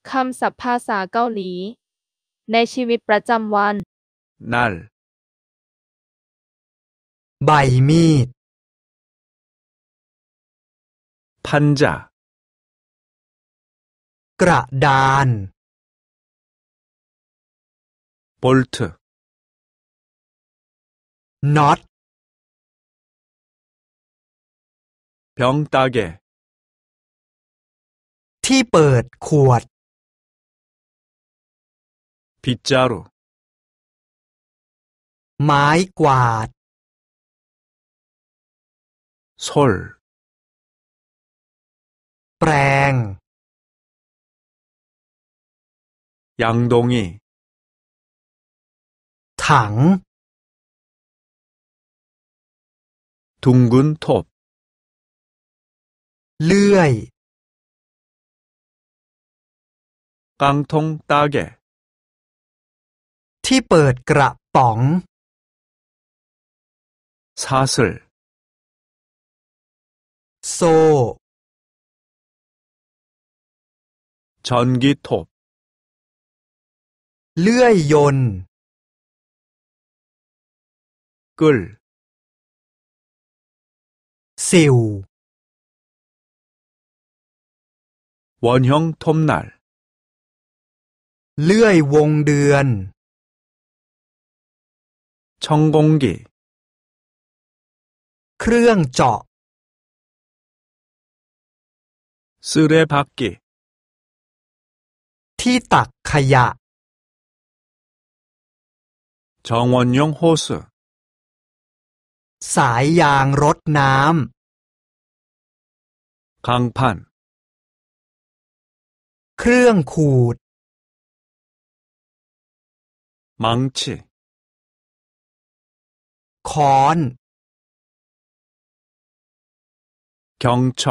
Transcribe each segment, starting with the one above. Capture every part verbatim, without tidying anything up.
คำศัพท์ภาษาเกาหลีในชีวิตประจำวัน 날 ใบมีด 판자 กระดาน 볼트 น็อต 병따개 ที่เปิดขวด 빗자루 ไม้กวาด 솔 แปรง 양동이 ถัง 둥근 톱 เลื่อย 깡통 따개 ที่เปิดกระป๋อง 사슬 โซ่ 전기톱 เลื่อยยนต์ 끌 สิว 원형 톱날 เลื่อยวงเดือน 청공기 เครื่องเจาะ 쓰레받기 ที่ตักขยะ 정원용 호스 สายยางรดน้ำ 강판 เครื่องขูด 망치 ค้อน 경첩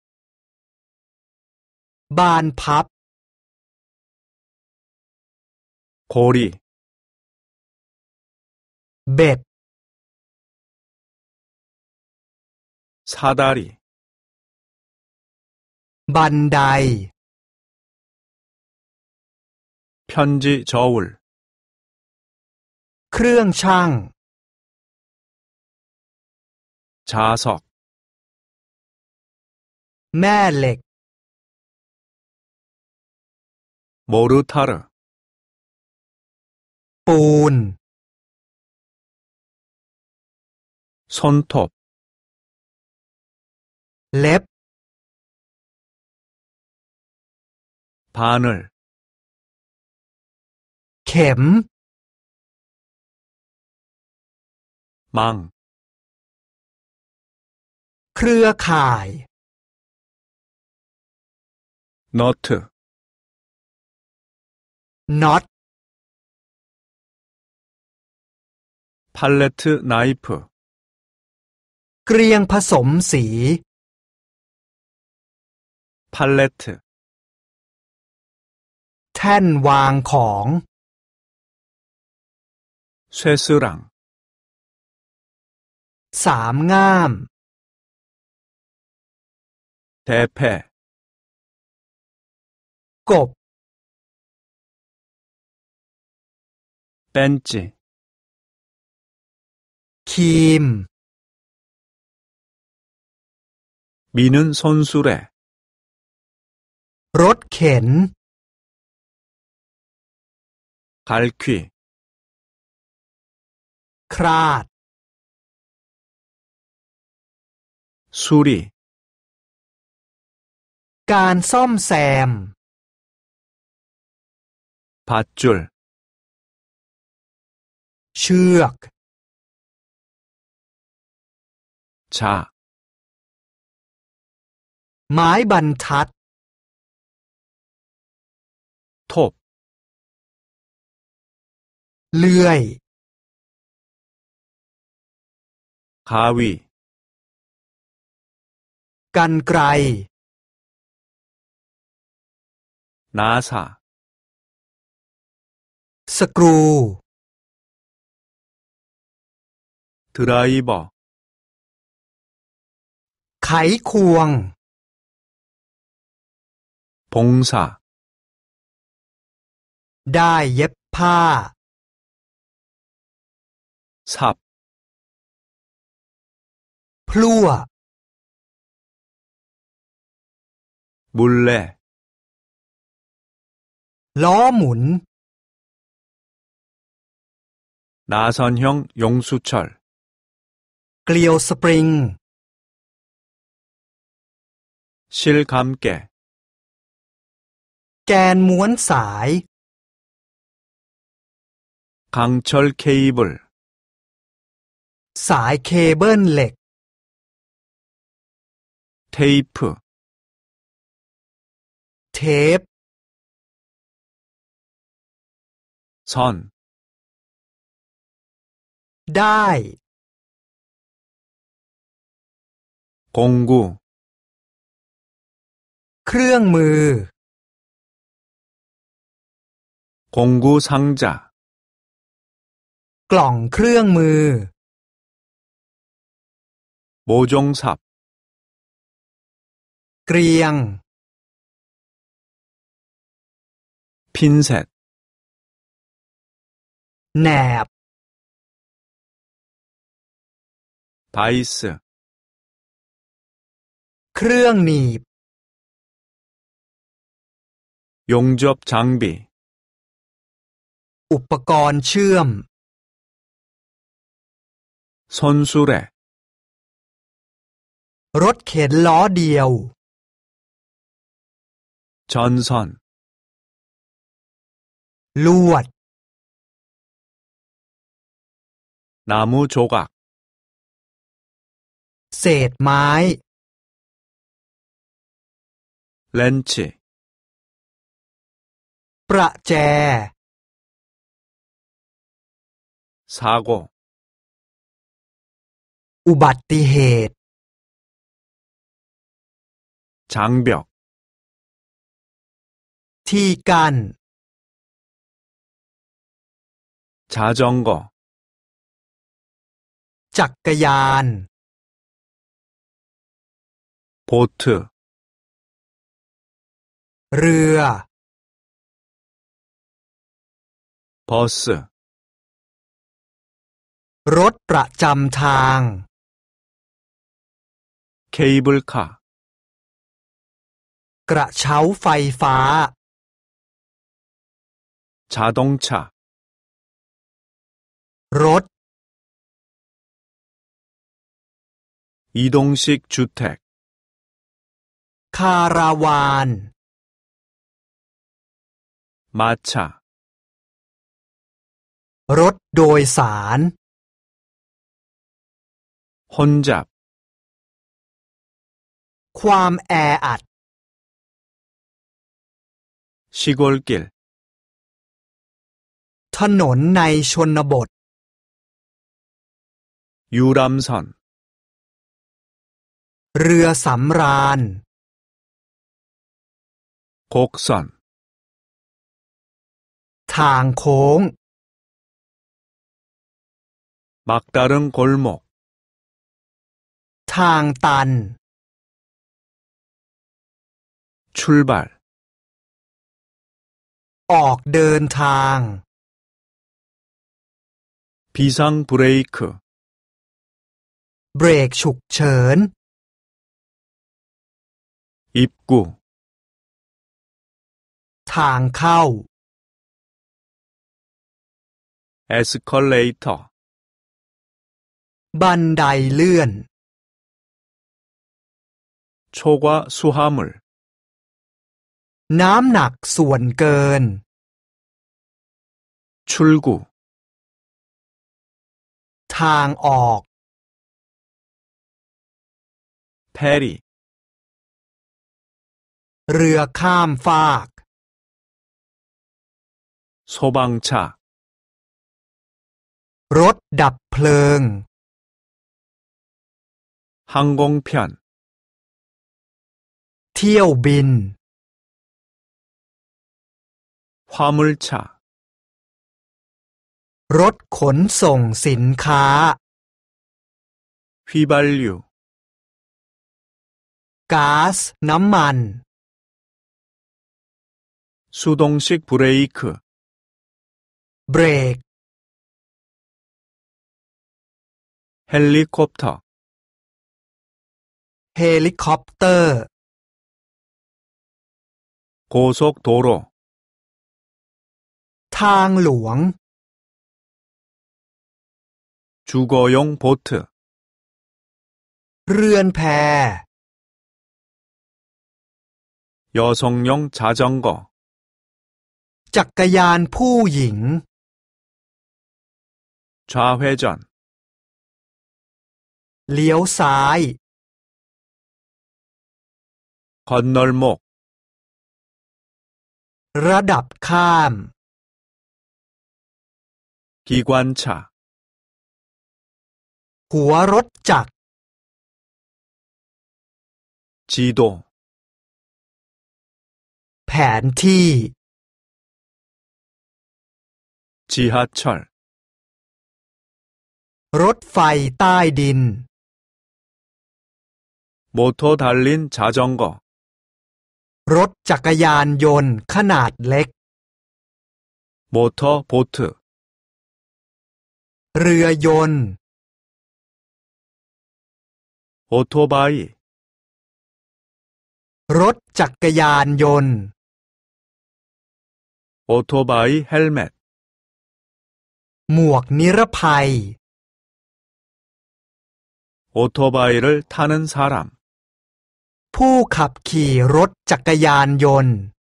บานพับ 고리 เบ็ด 사다리 บันได 편지 저울 เครื่องชั่ง 자석 แม่เหล็ก 모르타르 ปูน 손톱 เล็บ 바늘 เข็ม 망 เครือข่าย 너트 น็อต 팔레트 나이프 เกลียงผสมสี 팔레트 แท่นวางของ 쇠스랑 สามง่าม 대패 กบ 벤치 ครีม 미는 손수레 รถเข็น 갈퀴 คราด 수리 การซ่อมแซม 밧줄 เชือก 자 ไม้บรรทัด 톱 เลื่อย 가위 กรรไกร 나사 สกรู 드라이버 ไขควง 봉사 ได้เย็บผ้า 삽, พลั่ว 물레, ล้อหมุน 나선형 용수철, เกลียวสปริง 실감개, แกนม้วนสาย 강철 케이블, สายเคเบิลเหล็ก 테이프, เทป 선, ได้ 공구, เครื่องมือ 공구 상자, กล่องเครื่องมือ 모종삽, เกรียง 핀셋, แหนบ 바이스, เครื่องหนีบ 용접 장비, อุปกรณ์เชื่อม 손수레, รถเข็นล้อเดียว 전선, ลวด 나무 조각, เศษไม้ 렌치, ประแจ 사고, อุบัติเหตุ 장벽, ที่กั้น 자전거, จักรยาน 보트, เรือ 버스, รถประจำทาง 케이블카, กระเช้าไฟฟ้า 자동차, รถ 이동식 주택, คาราวาน 마차, รถโดยสาร 혼잡, ความแออัด 시골길, ถนนในชนบท 유람선, เรือสำราญ 곡선, ทางโค้ง 막다른 골목, ทางตัน 출발, ออกเดินทาง 비상 브레이크, เบรกฉุกเฉิน 입구, ทางเข้า 에스컬레이터, บันไดเลื่อน 초과 수화물, น้ำหนักส่วนเกิน 출구, ทางออก 페리, เรือข้ามฟาก 소방차, รถดับเพลิง 항공편, เที่ยวบิน 화물차, รถขนส่งสินค้า 휘발유, ก๊าซน้ำมัน 수동식 브레이크, เบรก 헬리콥터, เฮลิคอปเตอร์ 고속도로, ทางหลวง 주거용 보트, เรือนแพ 여성용 자전거, จักรยานผู้หญิง 좌회전, เลี้ยวซ้าย 건널목, ระดับข้าม 기관차, หัวรถจักร 지도, แผนที่ 지하철, รถไฟใต้ดิน 모터 달린 자전거, รถจักรยานยนต์ขนาดเล็ก 모터 보트, เรือยนต์ 오토바이, รถจักรยานยนต์ 오토바이 헬멧, หมวกนิรภัย 오토바이를 타는 사람, ผู้ขับขี่รถจักรยานยนต์